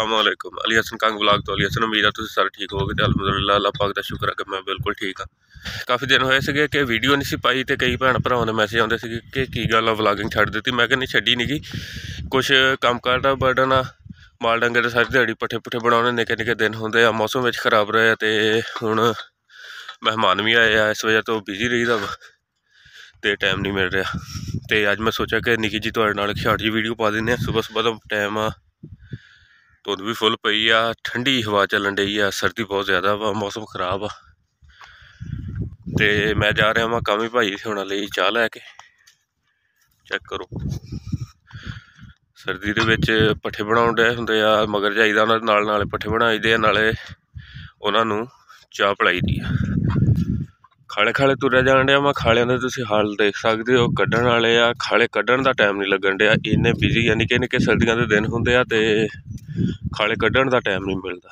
अस्सलामुअलैकुम। अली हसन कंग ब्लॉग तो अली हसन। उम्मीद है तुम सारे ठीक होगे। अलहमदुलिल्लाह अल्लाह पाक का शुक्र है कि मैं बिल्कुल ठीक हाँ। काफ़ी दिन होए थे कि वीडियो नहीं सी पाई, तो कई भैन भरावां ने मैसेज आते थे कि की गल व्लॉगिंग छड्ड दी। मैं नहीं छड्डी नहीं गी, कुछ काम कार का बर्डन आ। माल डंगर सारी दिहाड़ी पट्ठे पुट्ठे बनाने, निक्के निक्के दिन होंगे आ। मौसम खराब रहा तो हुण मेहमान भी आए आ, इस वजह तो बिजी रही दा तो टाइम नहीं मिल रहा। तो अज मैं सोचा कि निक्की जी तुहाडे नाल शार्ट जी वीडियो पा दें। सुबह सुबह का टाइम आ, धुंध भी फुल पई आ, ठंडी हवा चलन डई आ, सर्दी बहुत ज़्यादा वा, मौसम खराब आ। तो मैं जा रहा वहाँ कामी भाई होना ले चाह लैके। चेक करो सर्दी दे विच पट्ठे बनाउण डे हुंदे आ, मगर जाईदा उन्हां दे नाल पट्ठे बनाई दे, नाले उन्हां नूं चाह पिलाई दी आ। खाले खाले तुरया जाण डया। मैं खालियां दे तुसीं हाल देख सकदे हो, कड्ढण वाले आ। खाले कड्ढण दा टाइम नहीं लगन डया, इन्ने बिजी आ। निक्के निक्के सर्दियां दे दिन हुंदे आ ते खाले कड्ढण दा टाइम नहीं मिलदा।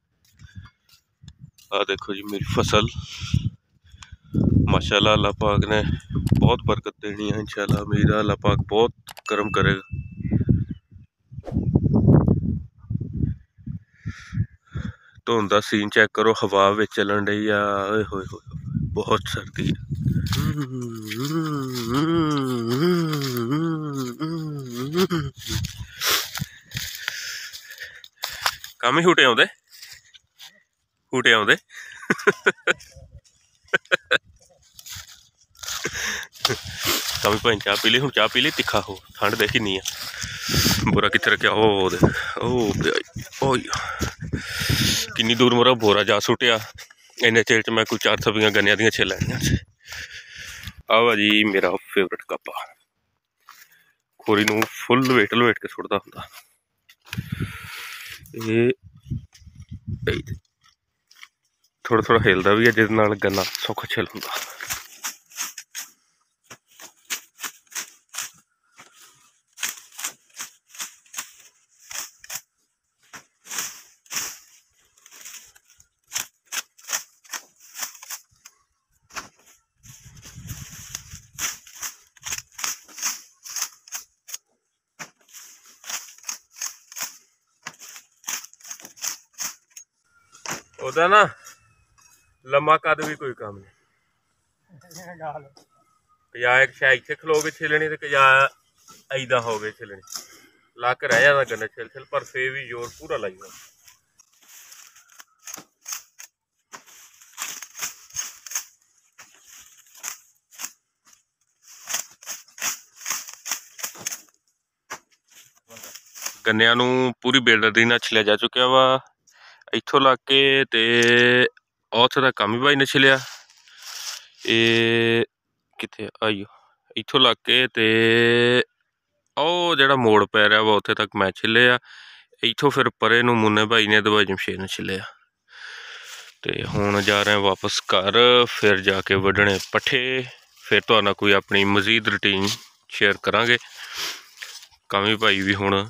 आ देखो जी मेरी फसल, माशाअल्लाह अल्लाह पाक ने बहुत बरकत देनी है। इंशाअल्लाह उम्मीद है अल्लाह पाक बहुत करम करेगा। धुंध दा सीन चेक करो, हवा विच चलन डई आ। ओए होए होए बहुत सर्दी है। काम ही हूटे आउंदे हूटे आउंदे कमी भाई चाह पी ली। हूँ चाह पी ली, तिखा हो ठंड देख किन्नी है। बोरा कित्थे रखेआ ओ किन्नी दूर मेरा बोरा जा सुटिया। इन्ने चिर च मैं कोई 4 सब्जियां गन्नियां दियां छे लैनियां। आवा जी मेरा फेवरेट कप आ। खोरी नूं फुल लवेट के सुटदा हुंदा। थोड़ा थोड़ा हिलदा भी है, जिस नाल गन्ना सौखा छिल हुंदा। ओदा ना लम्मा कद भी कोई काम नहीं। या एक शायद इत्थे खलो के छिलनी ते या ऐदा हो गए छिलनी। लक रह जाता गन्ने छिल छिल, पर फिर भी जोर पूरा लाइदा। गन्नियां नूं पूरी बेदर्दी नाल छिलिया जा चुकिया वा। इत्थों लग के ते उत्थे तक कामी भाई ने छिलिया। कित्थे आइयो इत्थों लग के ते ओ जेड़ा मोड़ पै रहा वा उत्थे तक मैं छिलिया। इत्थों फिर परे नूं मुन्ने भाई ने दवाई जमशेद ने छिलिया। तो हुण जा रहे हैं वापस घर, फिर जाके वड्ढने पट्ठे। फिर तुहाडे नाल कोई अपनी मजीद रूटीन शेयर करांगे। कामी भाई भी हुण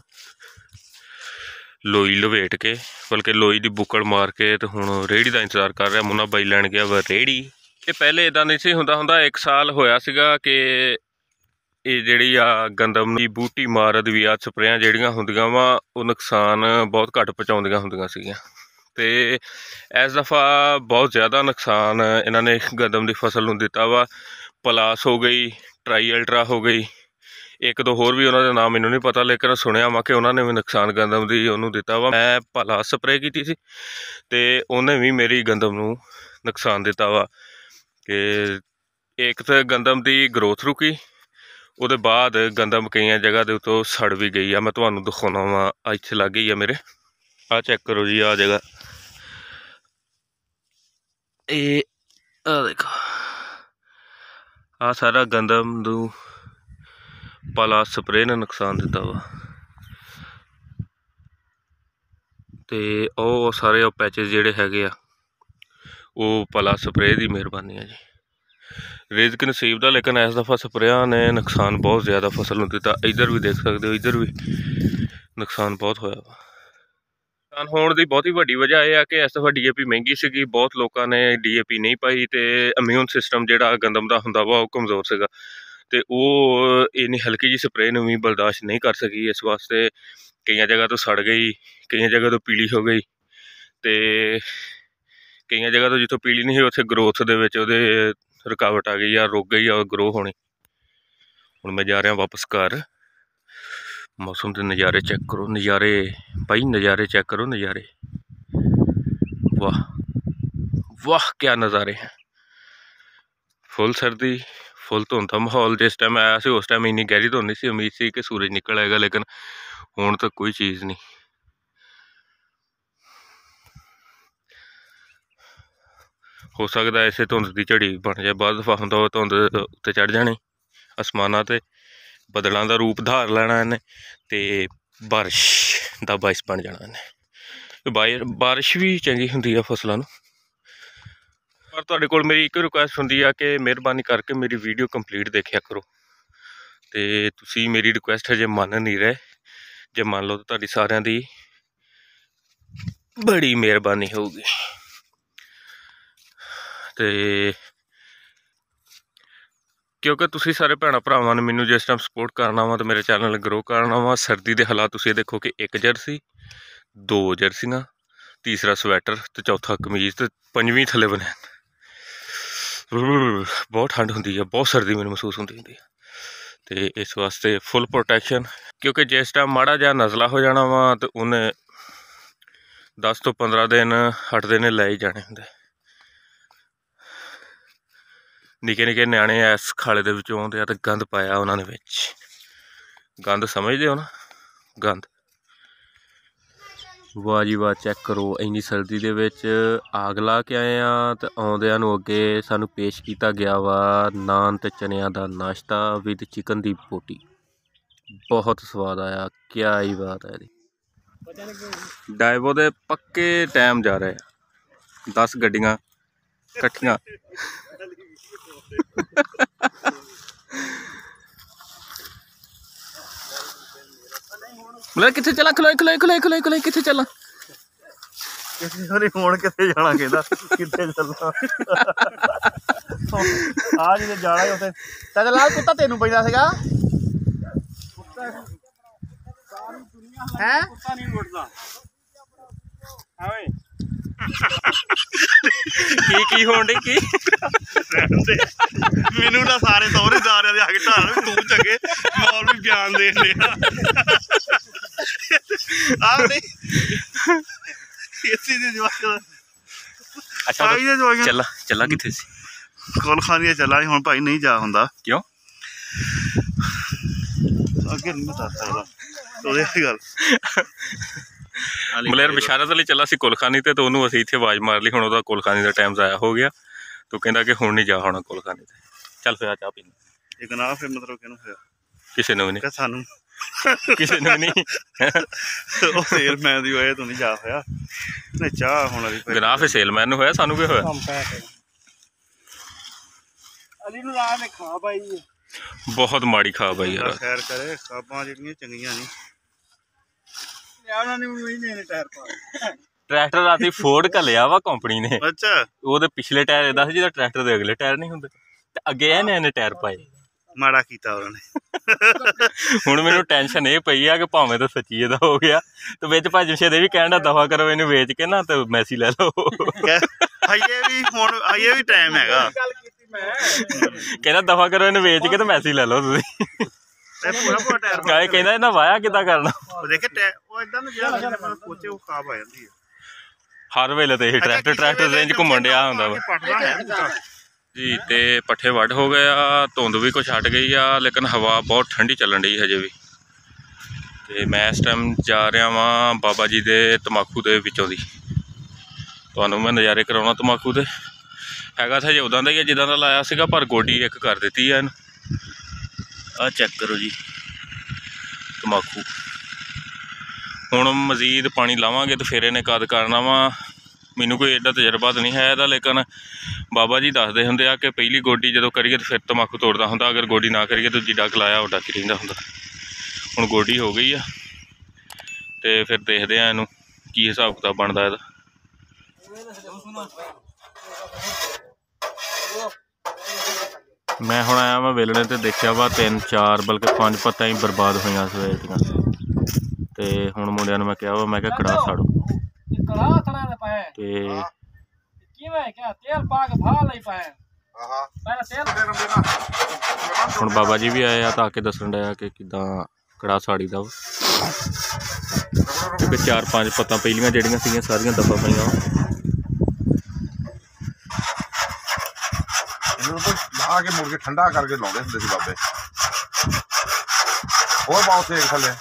लोई लवेट के, बल्कि लोई दी बुक्कड़ मार के तो हुण रेहड़ी का इंतजार कर रहा। मुन्ना बाई लैन गया वा रेहड़ी। ये पहले इदां नहीं सी हुंदा। 1 साल होया सीगा कि ये जिहड़ी आ गंदम दी बूटी मारद भी आ स्प्रेयां जिहड़ियां हुंदियां वा वो नुकसान बहुत घट पहुँचाउंदियां हुंदियां सीगियां। ते इस दफ़ा बहुत ज़्यादा नुकसान इन्हां ने गंदम की फसल नूं दिता वा। पलास हो गई, ट्राई अल्ट्रा हो गई, एक दो होर भी उन्होंने नाम मैनूं नहीं पता, लेकिन सुनिया वा कि उन्होंने भी नुकसान गंदम की उन्होंने दिता वा। मैं भला स्प्रे की सी ते उन्हें भी मेरी गंदम नूं नुकसान दिता वा कि एक तो गंदम की ग्रोथ रुकी, उसदे बाद गंदम कई जगह के उत्तों सड़ भी गई है। मैं तुहानूं दिखाउणा वा, इत्थे लग गई है मेरे। आ चेक करो जी, आ जगह ये आ देखो, आ सारा गंदम नूं पला स्प्रे ने नुकसान दिता वा। ते ओ सारे पैचेस जिहड़े हैगे आ वो पला स्प्रे की मेहरबानी है जी। रिजक नसीब दा, लेकिन इस दफ़ा स्प्रेयां ने नुकसान बहुत ज़्यादा फसल नूं दिता। इधर भी देख सकते हो, इधर भी नुकसान बहुत होया वा। नुकसान होने की बहुत ही वड्डी वजह यह है कि इस दफ़ा DAP महंगी सीगी। बहुत लोगों ने DAP नहीं पाई तो इम्यून सिस्टम जिहड़ा गंदम का हुंदा वा वो कमज़ोर सीगा। तो वो इन्नी हल्की जी स्प्रे नूं भी बर्दाश्त नहीं कर सकी। इस वास्ते ਕਈਆਂ ਜਗ੍ਹਾ ਤੋਂ ਸੜ ਗਈ, ਕਈਆਂ ਜਗ੍ਹਾ ਤੋਂ ਪੀਲੀ ਹੋ ਗਈ, ਅਤੇ ਕਈਆਂ ਜਗ੍ਹਾ ਤੋਂ ਜਿੱਥੋਂ ਪੀਲੀ ਨਹੀਂ ਸੀ ਉੱਥੇ ਗਰੋਥ ਦੇ ਵਿੱਚ ਉਹਦੇ ਰੁਕਾਵਟ ਆ ਗਈ ਆ, ਰੁਕ ਗਈ ਆ ਗਰੋ ਹੋਣੀ। ਹੁਣ ਮੈਂ ਜਾ ਰਿਹਾ ਵਾਪਸ ਘਰ। ਮੌਸਮ ਦੇ ਨਜ਼ਾਰੇ ਚੈੱਕ ਕਰੋ, ਨਜ਼ਾਰੇ ਭਾਈ, ਨਜ਼ਾਰੇ ਚੈੱਕ ਕਰੋ, ਨਜ਼ਾਰੇ। ਵਾਹ ਵਾਹ, ਕਿਆ ਨਜ਼ਾਰੇ ਹੈ। ਫੁੱਲ ਸਰਦੀ, ਫੁੱਲ ਧੁੰਦ ਦਾ ਮਾਹੌਲ। ਜਿਸ ਟਾਈਮ ਆਇਆ ਸੀ ਉਸ ਟਾਈਮ ਇੰਨੀ ਗਹਿਰੀ ਧੁੰਦ ਨਹੀਂ ਸੀ, ਉਮੀਦ ਸੀ ਕਿ ਸੂਰਜ ਨਿਕਲ ਆਏਗਾ, ਲੇਕਿਨ ਹੁਣ ਤਾਂ ਕੋਈ ਚੀਜ਼ ਨਹੀਂ। ਹੋ ਸਕਦਾ ਇਸੇ ਧੁੰਦ ਦੀ ਝੜੀ ਬਣ ਜਾਏ। ਬਾਅਦ ਦਫਾ ਹੁੰਦਾ ਉਹ ਧੁੰਦ ਉੱਤੇ ਚੜ੍ਹ ਜਾਣੀ ਅਸਮਾਨਾਂ 'ਤੇ, ਬੱਦਲਾਂ ਦਾ ਰੂਪ ਧਾਰ ਲੈਣਾ ਇਹਨੇ, ਅਤੇ ਬਾਰਿਸ਼ ਦਾ ਬਾਇਸ ਬਣ ਜਾਣਾ ਇਹਨੇ। ਬਾਰਿਸ਼ ਵੀ ਚੰਗੀ ਹੁੰਦੀ ਆ ਫਸਲਾਂ ਨੂੰ। ਪਰ ਤੁਹਾਡੇ ਕੋਲ ਮੇਰੀ ਇੱਕ ਰਿਕੁਐਸਟ ਹੁੰਦੀ ਆ ਕਿ ਮਿਹਰਬਾਨੀ ਕਰਕੇ ਮੇਰੀ ਵੀਡੀਓ ਕੰਪਲੀਟ ਦੇਖਿਆ ਕਰੋ, ਅਤੇ ਤੁਸੀਂ ਮੇਰੀ ਰਿਕੁਐਸਟ ਹਜੇ ਮੰਨ ਨਹੀਂ ਰਹੇ। ਜੇ ਮੰਨ ਲਓ ਤਾਂ ਤੁਹਾਡੀ ਸਾਰਿਆਂ ਦੀ ਬੜੀ ਮਿਹਰਬਾਨੀ ਹੋਊਗੀ। ਅਤੇ ਕਿਉਂਕਿ ਤੁਸੀਂ ਸਾਰੇ ਭੈਣਾਂ ਭਰਾਵਾਂ ਨੇ ਮੈਨੂੰ ਜਿਸ ਟਾਈਮ ਸਪੋਰਟ ਕਰਨਾ ਵਾ ਅਤੇ ਮੇਰੇ ਚੈਨਲ ਗਰੋ ਕਰਨਾ ਵਾ। ਸਰਦੀ ਦੇ ਹਾਲਾਤ ਤੁਸੀਂ ਇਹ ਦੇਖੋ ਕਿ 1 ਜਰਸੀ, 2 ਜਰਸੀਆਂ, ਤੀਸਰਾ ਸਵੈਟਰ, ਅਤੇ ਚੌਥਾ ਕਮੀਜ਼, ਅਤੇ 5ਵੀਂ ਥੱਲੇ ਬਣਿਆ। ਬਹੁਤ ਠੰਡ ਹੁੰਦੀ ਆ, ਬਹੁਤ ਸਰਦੀ ਮੈਨੂੰ ਮਹਿਸੂਸ ਹੁੰਦੀ ਆ, ਅਤੇ ਇਸ ਵਾਸਤੇ ਫੁੱਲ ਪ੍ਰੋਟੈਕਸ਼ਨ। ਕਿਉਂਕਿ ਜਿਸ ਟਾਈਮ ਮਾੜਾ ਜਿਹਾ ਨਜ਼ਲਾ ਹੋ ਜਾਣਾ ਵਾ ਤਾਂ ਉਹਨੇ 10 ਤੋਂ 15 ਦਿਨ 8 ਦਿਨ ਲੈ ਹੀ ਜਾਣੇ ਹੁੰਦੇ। ਨਿੱਕੇ ਨਿੱਕੇ ਨਿਆਣੇ ਇਸ ਖਾਲੇ ਦੇ ਵਿੱਚੋਂ ਆਉਂਦੇ ਆ ਅਤੇ ਗੰਦ ਪਾਇਆ ਉਹਨਾਂ ਨੇ ਵਿੱਚ। ਗੰਦ ਸਮਝਦੇ ਹੋ ਨਾ, ਗੰਦ। ਵਾਹ ਜੀ ਵਾਹ, ਚੈੱਕ ਕਰੋ। ਇੰਨੀ ਸਰਦੀ ਦੇ ਵਿੱਚ ਆਗ ਲਾ ਕੇ ਆਏ ਆ ਅਤੇ ਆਉਂਦਿਆਂ ਨੂੰ ਅੱਗੇ ਸਾਨੂੰ ਪੇਸ਼ ਕੀਤਾ ਗਿਆ ਵਾ ਨਾਨ ਅਤੇ ਚਨਿਆਂ ਦਾ ਨਾਸ਼ਤਾ ਵਿਦ ਚਿਕਨ ਦੀ ਬੋਟੀ। ਬਹੁਤ ਸਵਾਦ ਆਇਆ, ਕਿਆ ਹੀ ਬਾਤ ਹੈ ਇਹਦੀ। ਡਾਈਵੋ ਦੇ ਪੱਕੇ ਟਾਈਮ ਜਾ ਰਹੇ ਆ, 10 ਗੱਡੀਆਂ ਇਕੱਠੀਆਂ। ਮਤਲਬ ਕਿੱਥੇ ਚੱਲਾਂ? ਖਲੋਏ ਖਲੋਏ ਖਲੋਏ ਖਲੋਏ ਖਲੋਏ, ਕਿੱਥੇ ਚੱਲਾਂ? ਹੁਣ ਕਿੱਥੇ ਜਾਣਾ, ਕਹਿੰਦਾ ਕਿੱਥੇ ਚੱਲਾਂ? ਆ ਜਿਹਦੇ ਜਾਣਾ ਹੀ ਉੱਥੇ ਤਾਂ ਲਾਲ ਕੁੱਤਾ ਤੈਨੂੰ ਪੈਂਦਾ ਸੀਗਾ ਹੈ। ਕੁੱਤਾ ਨਹੀਂ ਉੱਡਦਾ ਓਏ। ਕੀ ਹੋਣ ਡਈ? ਕੀ ਮੈਨੂੰ ਤਾਂ ਸਾਰੇ ਸਹੁਰੇਦਾਰਿਆਂ ਦੇ ਆ ਕੇ ਢਾਲ ਤੂੰ ਚੰਗੇ ਮੌਲ ਵੀ ਬਿਆਨ ਦੇਣ ਡਿਆ ਆ ਨਹੀਂ ਇਸੇ ਦੇ ਜਵਾਕ। ਅੱਛਾ ਚੱਲਾ ਕਿੱਥੇ ਸੀ? ਕੋਲਖਾਨੀਆਂ ਚੱਲਾ ਹੁਣ ਭਾਈ, ਨਹੀਂ ਜਾ ਹੁੰਦਾ। ਕਿਉਂ? ਅੱਗੇ ਨਹੀਂ ਦੱਸ ਸਕਦਾ ਉਹਦੇ ਗੱਲ। ਮਲੇਰ ਬਿਸ਼ਾਰਤ ਲਈ ਚੱਲਾ ਸੀ ਕੋਲਖਾਨੀ ਤੇ ਉਹਨੂੰ ਅਸੀਂ ਇੱਥੇ ਆਵਾਜ਼ ਮਾਰ ਲਈ। ਹੁਣ ਉਹਦਾ ਕੋਲਖਾਨੀ ਦਾ ਟਾਈਮ ਜ਼ਾਇਆ ਹੋ ਗਿਆ, ਤੂੰ ਕਹਿੰਦਾ ਕਿ ਹੁਣ ਨਹੀਂ ਜਾ ਹੋਣਾ ਕੋਲਖਾਨੀ ਤੇ। ਚੱਲ ਫਿਰ ਚਾਹ ਪੀਣੀ। ਇਹ ਗਨਾਹ ਫਿਰ ਮਤਲਬ ਕਿਹਨੂੰ ਹੋਇਆ? ਕਿਸੇ ਨੂੰ ਵੀ ਨਹੀਂ, ਸਾਨੂੰ ਕਿਸੇ ਨੂੰ ਵੀ ਨਹੀਂ। ਉਹ ਸੇਲਮੈਨ ਦੀ ਵਜ੍ਹਾ ਤੋਂ ਨਹੀਂ ਜਾ ਹੋਇਆ। ਨਹੀਂ ਚਾਹ ਹੁਣ ਵਾਲੀ ਗਨਾਹ ਫਿਰ ਸੇਲਮੈਨ ਨੂੰ ਹੋਇਆ, ਸਾਨੂੰ ਕੀ ਹੋਇਆ? ਅਲੀ ਨੂੰ ਰਾਹ ਨੇ ਖਾ ਪਾਈ ਬਹੁਤ ਮਾੜੀ ਖਾ ਬਾਈ ਯਾਰ। ਖੈਰ ਕਰੇ, ਖਾਬਾਂ ਜਿਹੜੀਆਂ ਚੰਗੀਆਂ ਨਹੀਂ। ਟਰੈਕਟਰ ਰਾਤੀ ਫੋਰਡ ਘੱਲਿਆ ਵਾ ਕੰਪਨੀ ਨੇ। ਅੱਛਾ, ਉਹਦੇ ਪਿਛਲੇ ਟਾਇਰ ਇਹਦਾ ਸੀ ਜਿਹਦਾ ਟਰੈਕਟਰ ਦੇ ਅਗਲੇ ਟਾਇਰ ਨਹੀਂ ਹੁੰਦੇ, ਤੇ ਅੱਗੇ ਇਹਨੇ ਟਾਇਰ ਪਾਏ। ਮਾੜਾ ਕੀਤਾ ਉਹਨਾਂ ਨੇ। ਹੁਣ ਮੈਨੂੰ ਟੈਨਸ਼ਨ ਇਹ ਪਈ ਆ ਕਿ ਭਾਵੇਂ ਤਾਂ ਸੱਚੀ ਇਹਦਾ ਹੋ ਗਿਆ, ਤੇ ਵਿੱਚ ਭਾਜੀ ਸ਼ੇਦੇ ਵੀ ਕਹਿਣ ਦਾ ਦਫਾ ਕਰੋ ਇਹਨੂੰ ਵੇਚ ਕੇ ਨਾ, ਤੇ ਮੈਸੀ ਲੈ ਲਓ। ਹਜੇ ਵੀ ਟਾਈਮ ਹੈਗਾ। ਕਹਿੰਦਾ ਦਫਾ ਕਰੋ ਇਹਨੂੰ ਵੇਚ ਕੇ ਤੇ ਮੈਸੀ ਲੈ ਲਓ ਤੁਸੀਂ। ਕਹਿੰਦਾ ਇਹਨਾਂ ਵਾਇਆ ਕਿੱਦਾਂ ਕਰਨਾ? ਹਰ ਵੇਲੇ ਤੇ ਇਹ ਟਰੈਕਟਰ ਰੇਂਜ ਘੁੰਮਣ ਡਿਆ ਹੁੰਦਾ ਵਾ ਜੀ। ਤੇ ਪੱਠੇ ਵੱਢ ਹੋ ਗਏ ਆ, ਧੁੰਦ ਵੀ ਕੁਛ ਹਟ ਗਈ ਆ, ਲੇਕਿਨ ਹਵਾ ਬਹੁਤ ਠੰਡੀ ਚੱਲਣ ਡਈ ਹਜੇ ਵੀ। ਤੇ ਮੈਂ ਇਸ ਟਾਈਮ ਜਾ ਰਿਹਾ ਵਾਂ ਬਾਬਾ ਜੀ ਦੇ ਤੰਬਾਕੂ ਦੇ ਵਿੱਚੋਂ ਦੀ। ਤੁਹਾਨੂੰ ਮੈਂ ਨਜ਼ਾਰੇ ਕਰਾਉਣਾ ਤੰਬਾਕੂ ਦੇ। ਹੈਗਾ ਤਾਂ ਹਜੇ ਉੱਦਾਂ ਦਾ ਹੀ ਆ ਜਿੱਦਾਂ ਦਾ ਲਾਇਆ ਸੀਗਾ, ਪਰ ਗੋਡੀ ਇੱਕ ਕਰ ਦਿੱਤੀ ਆ ਇਹਨੂੰ। ਆਹ ਚੈੱਕ ਕਰੋ ਜੀ ਤੰਬਾਕੂ। ਹੁਣ ਮਜ਼ੀਦ ਪਾਣੀ ਲਾਵਾਂਗੇ ਤੇ ਫਿਰ ਇਹਨੇ ਕਦ ਕਰਨਾ ਵਾ। ਮੈਨੂੰ ਕੋਈ ਐਡਾ ਤਜਰਬਾ ਤਾਂ ਨਹੀਂ ਹੈ ਇਹਦਾ, ਲੇਕਿਨ ਬਾਬਾ ਜੀ ਦੱਸਦੇ ਹੁੰਦੇ ਆ ਕਿ ਪਹਿਲੀ ਗੋਡੀ ਜਦੋਂ ਕਰੀਏ ਤਾਂ ਫਿਰ ਤੰਬਾਕੂ ਤੋੜਦਾ ਹੁੰਦਾ, ਅਗਰ ਗੋਡੀ ਨਾ ਕਰੀਏ ਤਾਂ ਜਿੱਡਾ ਲਾਇਆ ਉੱਡਾ ਕੀ ਰਹਿੰਦਾ ਹੁੰਦਾ। ਹੁਣ ਗੋਡੀ ਹੋ ਗਈ ਆ ਤੇ ਫਿਰ ਦੇਖਦੇ ਆ ਇਹਨੂੰ ਕੀ ਹਿਸਾਬ ਕਿਤਾਬ ਬਣਦਾ ਇਹਦਾ। ਮੈਂ ਹੁਣ ਆਇਆ ਵਾ ਵੇਲਣੇ ਤੇ ਦੇਖਿਆ ਵਾ 3 4 ਬਲਕਿ 5 ਪੱਤਾਂ ਹੀ ਬਰਬਾਦ ਹੋਈਆਂ ਸਵੇਰ ਦੀਆਂ। ਤੇ ਹੁਣ ਮੁੰਡਿਆਂ ਨੂੰ ਮੈਂ ਕਿਹਾ ਵਾ, ਮੈਂ ਕਿਹਾ ਕੜਾਹ ਸਾੜੋ ਤੇ ਹੁਣ ਬਾਬਾ ਜੀ ਵੀ ਆਏ ਆ ਤਾਂ ਆ ਕੇ ਦੱਸਣ ਡਿਆ ਕਿ ਕਿੱਦਾਂ ਕੜਾਹ ਸਾੜੀ ਦਾ ਕਿਉਂਕਿ 4-5 ਪੱਤਾਂ ਪਹਿਲੀਆਂ ਜਿਹੜੀਆਂ ਸੀਗੀਆਂ ਸਾਰੀਆਂ ਦਬਾ ਪਈਆਂ ਲਾ ਕੇ ਮੁੜ ਕੇ ਠੰਡਾ ਕਰਕੇ ਲਾਉਂਦੇ ਹੁੰਦੇ ਸੀ ਬਾਬੇ। ਹੋਰ ਬਹੁਤ ਸੇਕ ਥੱਲੇ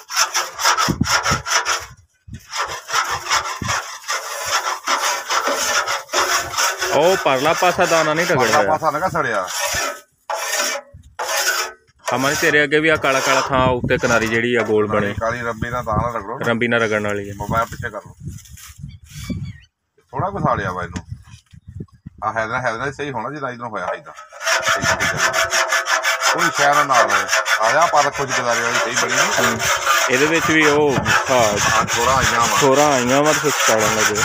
ਉਹ ਪਰਲਾ ਪਾਸਾ ਦਾਣਾ ਨਹੀਂ ਟਗੜਿਆ ਪਾਸਾ ਲਗਾ ਸੜਿਆ। ਹਮਾਰੇ ਤੇਰੇ ਅੱਗੇ ਵੀ ਆ ਕਾਲਾ ਕਾਲਾ ਥਾਂ ਉੱਤੇ ਕਿਨਾਰੀ ਜਿਹੜੀ ਆ ਗੋਲ ਬਣੇ ਕਾਲੀ ਰੰਬੀ ਨਾਲ ਦਾਣਾ ਰਗੜੋ, ਰੰਬੀ ਨਾਲ ਰਗੜਨ ਵਾਲੀ ਹੈ। ਮੈਂ ਪਿੱਛੇ ਕਰ ਲਓ ਥੋੜਾ ਕੁ ਸਾੜਿਆ ਵਾ ਇਹਨੂੰ। ਆ ਹੈਦਰਾ ਸਹੀ ਹੋਣਾ ਜਿੱਦਾਂ ਇਧਰੋਂ ਹੋਇਆ ਇਦਾਂ ਕੋਈ ਸ਼ਹਿਰ ਨਾਲ ਆਇਆ ਪਰ ਕੁਝ ਗਜ਼ਾਰੇ ਵਾਲੀ ਸਹੀ ਬਣੀ ਨਹੀਂ। ਇਹਦੇ ਵਿੱਚ ਵੀ ਉਹ ਥੋੜਾ ਆਈਆਂ ਵਾ ਤੇ ਸਾੜਨ ਲੱਗੇ।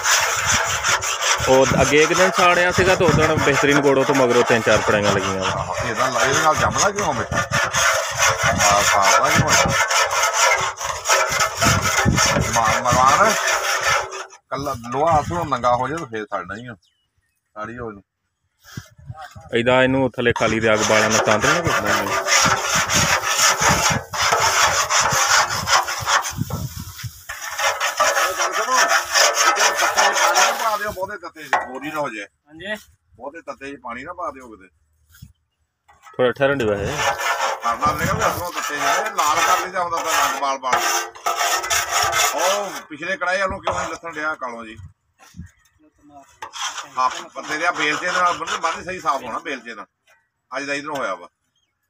ਉਹ ਅੱਗੇ ਇੱਕ ਦਿਨ ਸਾੜਿਆ ਸੀਗਾ ਤੇ ਉਦੋਂ ਬਿਹਤਰੀਨ ਗੋੜੋ ਤੋਂ ਮਗਰੋਂ 3-4 ਪੜਾਈਆਂ ਲੱਗੀਆਂ ਵਾ। ਇਹਦੇ ਨਾਲ ਜੰਮਦਾ ਕਿਉਂ ਮਿੱਠਾ ਸਾੜਦਾ ਕਿਉਂ ਮਰਵਾਨ ਕੱਲਾ ਲੋਹਾ ਹੱਥੋਂ ਨੰਗਾ ਹੋ ਜਾਏ ਤਾਂ ਫੇਰ ਸੜਨਾ ਹੀ ਆ। ਸਾੜੀ ਹੋ ਇਦਾਂ ਇਹਨੂੰ ਥੱਲੇ ਖਾਲੀ ਦੇ ਅੱਗ ਬਾਲਾਂ ਨਾਲ ਤਾਂ ਨਹੀਂ ਕੁੱਟਣਾ। ਬਹੁਤੇ ਤੱਤੇ ਬੋਰੀ ਨਾ ਹੋ ਜਾਏ। ਹਾਂਜੀ ਬਹੁਤੇ ਤੱਤੇ ਪਾਣੀ ਨਾ ਪਾ ਦਿਓ ਕਿਤੇ ਥੋੜਾ ਠਹਿਰਨ ਦੇ ਵੈਸੇ ਕਰਨਾ ਨੇਗਾ ਵੀ ਅਸਲੋਂ ਤੱਤੇ ਜਿਹੜੇ ਲਾਲ ਕਰ ਲਈਦਾ ਹੁੰਦਾ ਤਾਂ ਰੰਗ ਬਾਲ ਬਾਲ। ਉਹ ਪਿਛਲੇ ਕੜਾਈ ਵਾਲੋਂ ਕਿਉਂ ਨਹੀਂ ਲੱਥਣ ਡਿਆ ਕਾਲੋ ਜੀ। ਹਾਂ ਪੱਤੇ ਦੇ ਬੇਲਚੇ ਨਾਲ ਬੰਦੇ ਸਹੀ ਸਾਫ਼ ਹੋਣਾ ਬੇਲਚੇ ਨਾਲ। ਅੱਜ ਦਾ ਇਧਰੋਂ ਹੋਇਆ ਵਾ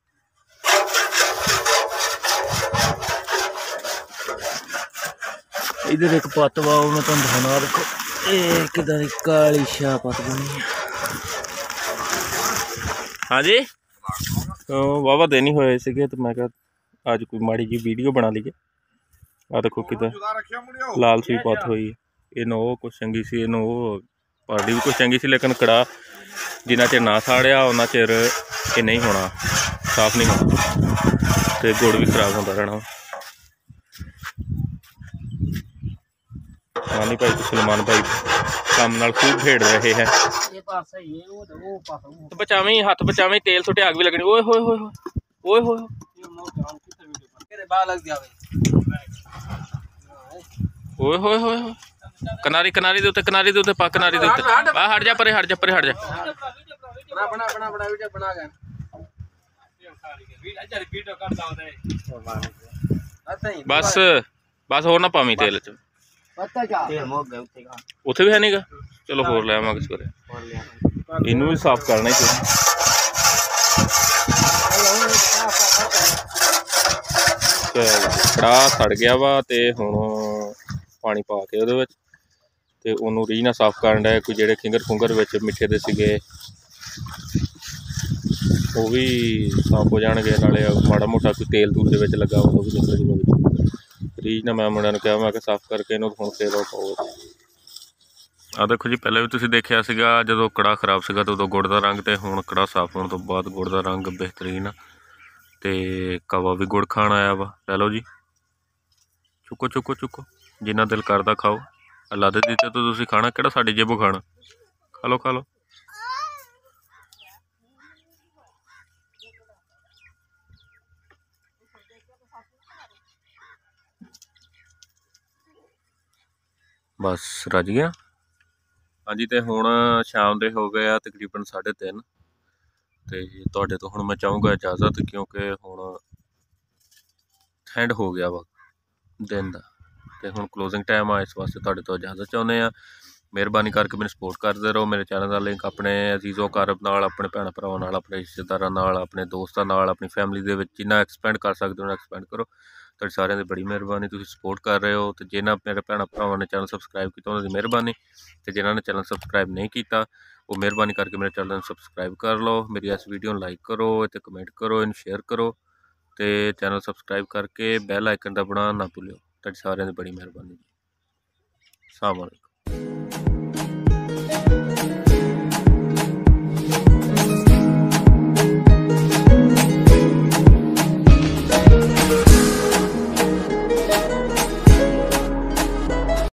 इधर एक पत्त वा मैं तुम दिखाना देखो किधर काली शाह पत्त बनी है। हाँ जी तो वाहवा दिन ही होए सीगे तो मैं कहा अज कोई माड़ी जी वीडियो बना लीए। आ देखो किधर लाल सी पत्त हुई इन्हों कुछ चंगी सी इन्हों पार्टी भी कुछ चंगी सी लेकिन कड़ा जिन्ना चिर ना साड़िया उन्ना चिर ये नहीं होना साफ नहीं होना तो गुड़ भी खराब होता रहना। मानी भाई तो सलमान भाई काम नाल खूब खेड़ रहे हैं। तो बचावी हाथ बचावी तेल सुटे आग भी लगनी। ओए होए होए ओए होए ओए होए होए किनारी किनारी दे उत्ते किनारी दे उत्ते पा किनारी दे उत्ते आ हट जा परे हट जा परे हट जा। बस बस होर ना पावी तेल च उत्थे भी है नहीं गा। चलो होर ले आवांगे सवेरे इनू भी साफ करना ही चाहिए। कड़ाह सड़ गया वा ते हुण पानी पा के उहदे विच ते उहनूं रीझ नाल साफ करन डे। कोई जिहड़े खिंगर खुंगर विच मिट्ठे दे सीगे वो भी साफ हो जाणगे। नाले माड़ा मोटा कोई तेल तूल दे विच लगा वो भी निकल जूगा। रीझ ना मैं मुंडिਆਂ ਨੂੰ ਕਿਹਾ मैं कि साफ करके ਇਹਨੂੰ ਹੁਣ ਫੇਰ ਪਾਓ। ਆ देखो जी पहले भी तुसीं देखिया सीगा जदों कड़ा खराब सीगा तो उदों गुड़ दा रंग ते हुण कड़ा साफ होने तो बाद गुड़ दा रंग बेहतरीन ते कवा भी गुड़ खाण आया वा। लै लो जी चुको चुको चुको जिन्ना दिल करदा खाओ। अल्लाह दे दित्ते तो तुसीं खाना किहड़ा साडी जेबों खाना। खा लो खा लो। बस रज गया। हाँ जी तो हुण शाम के हो गए आ तकरीबन 3:30 ते तुहाडे तो हुण मैं चाहूँगा इजाज़त क्योंकि हुण ठंड हो गया वा दिन का ते हुण क्लोजिंग टाइम आ। इस वास्ते तुहाडे तो इजाज़त चाहुंदे आ। मेहरबानी करके मैंने सपोर्ट करते रहो। मेरे चैनल का लिंक अपने अजीज़ो कारब नाल अपने भैन भरावां नाल अपने रिश्तेदारां नाल अपने दोस्तां नाल अपनी फैमिली दे विच जिन्ना एक्सपेंड कर सकते हो एक्सपेंड करो। तुहाडी सारिआं दी बड़ी मेहरबानी तुसीं सपोर्ट कर रहे हो। तो जिन्हां मेरे भैन भरावां ने चैनल सबसक्राइब किया उन्हां दी मेहरबानी ते जिन्हां ने चैनल सबसक्राइब नहीं किया वो मेहरबानी करके मेरे चैनल सबसक्राइब कर लो। मेरी इस वीडियो नूं लाइक करो ते कमेंट करो इन्हूं शेयर करो ते चैनल सबसक्राइब करके बैल आइकन दबना ना भुल्लिओ। तुहाडी सारिआं दी बड़ी मेहरबानी। अस्सलाम वालेकुम।